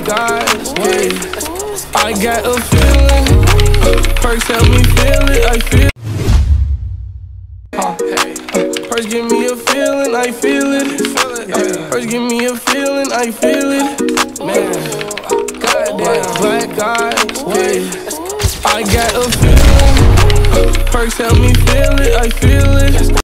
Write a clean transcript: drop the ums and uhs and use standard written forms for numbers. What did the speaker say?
eyes, yeah. I got a feeling, perks help me feel it, I feel perks give me a feeling, I feel it. Perks give me a feeling, I feel it. Man, goddamn, black eyes, yeah. I got a feeling, perks help me feel it, I feel it.